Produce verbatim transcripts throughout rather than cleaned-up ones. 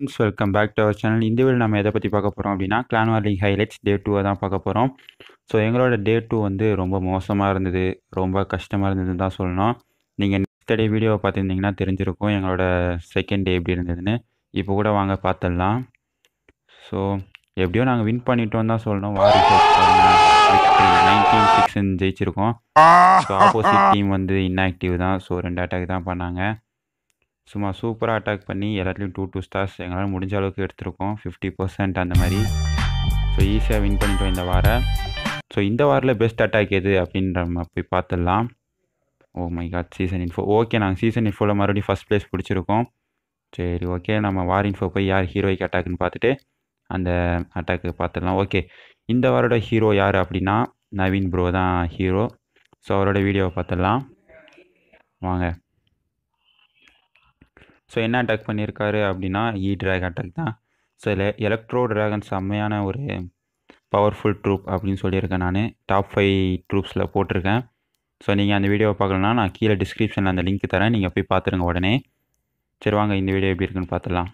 Friends welcome back to our channel. இந்த video நம்ம எதை பற்றி பார்க்க போகிறோம் அப்படின்னா clan war league highlights day டூவை தான் பார்க்க போகிறோம். ஸோ எங்களோட டே டூ வந்து ரொம்ப மோசமாக இருந்தது, ரொம்ப கஷ்டமாக இருந்ததுன்னு தான் சொல்லணும். நீங்கள் நெக்ஸ்ட் டே வீடியோவை பார்த்துருந்தீங்கன்னா தெரிஞ்சிருக்கும் எங்களோட செகண்ட் டே எப்படி இருந்ததுன்னு. இப்போ கூட வாங்க பார்த்துடலாம். ஸோ எப்படியோ நாங்கள் வின் பண்ணிட்டோம் தான் சொல்லணும். வார் நைன்டீன் சிக்ஸ்ன்னு ஜெயிச்சிருக்கோம். ஸோ ஆப்போசிட் டீம் வந்து இன்ஆக்டிவ் தான். ஸோ ரெண்டு அட்டாக் தான் பண்ணாங்க. சும்மா சூப்பராக அட்டாக் பண்ணி எல்லாத்துலேயும் டூ டூ ஸ்டார்ஸ் எங்களால் முடிஞ்ச அளவுக்கு எடுத்திருக்கோம், ஃபிஃப்டி பர்சன்ட் அந்த மாதிரி. ஸோ ஈஸியாக வின் பண்ணிட்டோம் இந்த வாரம். ஸோ இந்த வாரில் பெஸ்ட் அட்டாக் எது அப்படின்ற நம்ம போய் பார்த்துடலாம். Oh my god, season info. Okay, நாங்கள் சீசன் இன்ஃபோவில் மறுபடியும் ஃபஸ்ட் ப்ளேஸ் பிடிச்சிருக்கோம். சரி, ஓகே, நம்ம வார் இன்ஃபோ போய் யார் ஹீரோய்க்கு அட்டாக்னு பார்த்துட்டு அந்த அட்டாக்கு பார்த்துடலாம். ஓகே, இந்த வாரோட ஹீரோ யார் அப்படின்னா நவீன் ப்ரோ தான் ஹீரோ. ஸோ அவரோட வீடியோவை பார்த்துடலாம் வாங்க. ஸோ என்ன அட்டாக் பண்ணியிருக்காரு அப்படின்னா இ ட்ராக் அட்டாக் தான். ஸோ இல்லை எலக்ட்ரோ ட்ராகன் செம்மையான ஒரு பவர்ஃபுல் ட்ரூப் அப்படின்னு சொல்லியிருக்கேன். நான் டாப் ஃபைவ் ட்ரூப்ஸில் போட்டிருக்கேன். ஸோ நீங்கள் அந்த வீடியோவை பார்க்கலன்னா நான் கீழே டிஸ்கிரிப்ஷனில் அந்த லிங்க் தரேன், நீங்கள் போய் பார்த்துருங்க உடனே. சரி வாங்க, இந்த வீடியோ எப்படி இருக்குன்னு பார்த்துடலாம்.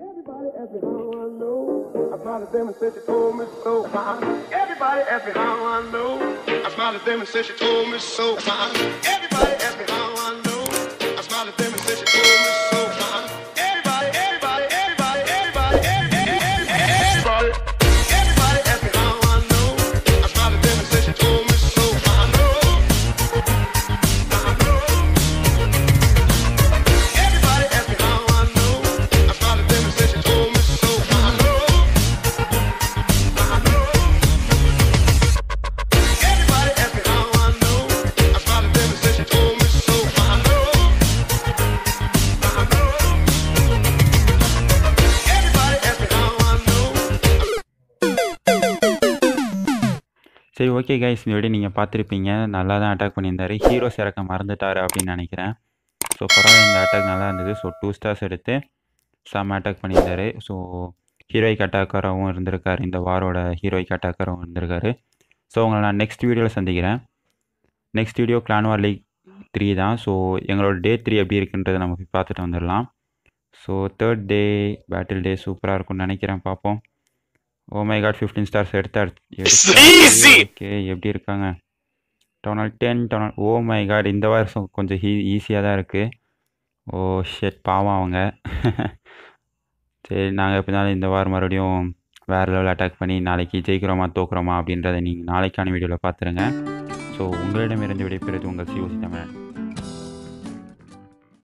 சரி, ஓகே கைஸ், இந்த வீடியோ நீங்கள் பார்த்துருப்பீங்க. நல்லா தான் அட்டாக் பண்ணியிருந்தார். ஹீரோஸ் இறக்க மறந்துட்டார் அப்படின்னு நினைக்கிறேன். ஸோ பரவாயில்ல, இந்த அட்டாக் நல்லா இருந்தது. ஸோ டூ ஸ்டார்ஸ் எடுத்து செம்ம அட்டாக் பண்ணியிருந்தார். ஸோ ஹீரோய்க்கு அட்டாக்கராகவும் இருந்திருக்காரு, இந்த வாரோட ஹீரோய்க்கு அட்டாக்கராகவும் இருந்திருக்காரு. ஸோ உங்களை நான் நெக்ஸ்ட் வீடியோவில் சந்திக்கிறேன். Next video clan war league three தான். ஸோ எங்களோட டே த்ரீ எப்படி இருக்குன்றதை நம்ம போய் பார்த்துட்டு வந்துடலாம். So third day battle day சூப்பராக இருக்கும்னு நினைக்கிறேன், பார்ப்போம். Oh my god, fifteen stars எடுத்தார். ஓகே, எப்படி இருக்காங்க? Town hall ten town hall. Oh my god, இந்த வருஷம் கொஞ்சம் ஈ ஈஸியாக தான் இருக்குது. ஓ ஷெட், பாவம் அவங்க. சரி, நாங்கள் எப்படினாலும் இந்த வாரம் மறுபடியும் வேறு லெவல் அட்டாக் பண்ணி நாளைக்கு ஜெயிக்கிறோமா தோக்குறோமா அப்படின்றத நீங்கள் நாளைக்கான வீடியோவில் பார்த்துருங்க. ஸோ உங்களிடமிருந்து விடைபெறுவது உங்கள் சிஓசி தமிழன்.